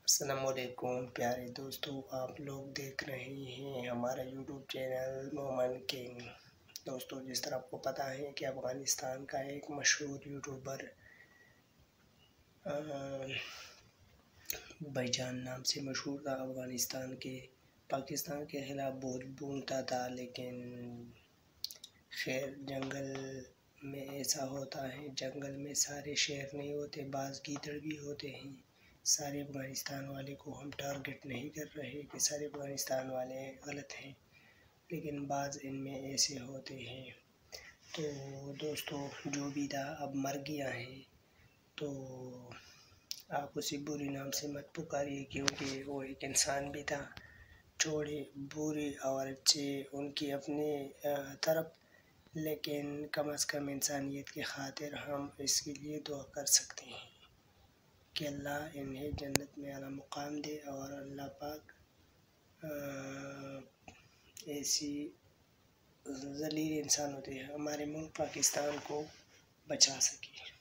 السلام علیکم پیارے دوستو، آپ لوگ دیکھ رہے ہیں ہمارا یوٹیوب چینل مومن کنگ۔ دوستو، جس طرح آپ کو پتہ ہے کہ افغانستان کا ایک مشہور یوٹیوبر بھائی جان نام سے مشہور تھا، پاکستان کے خلاف بہت بولتا تھا، لیکن خیر جنگل میں ایسا ہوتا ہے، جنگل میں سارے شیر نہیں ہوتے، بعض گیدڑ بھی ہوتے ہیں۔ سارے افغانستان والے کو ہم ٹارگٹ نہیں کر رہے کہ سارے افغانستان والے غلط ہیں، لیکن بعض ان میں ایسے ہوتے ہیں۔ تو دوستو، جو بھی تھا اب مر گیا ہے، تو آپ اسے برے نام سے مت پکاریے، کیونکہ وہ ایک انسان بھی تھا۔ چھوڑے برے اور اچھے ان کی اپنے طرف، لیکن کم از کم انسانیت کی خاطر ہم اس کے لیے دعا کر سکتے ہیں کہ اللہ انہیں جنت میں اعلیٰ مقام دے، اور اللہ پاک ایسی ذلیل انسان ہوتے ہیں ہمارے ملک پاکستان کو بچا سکے۔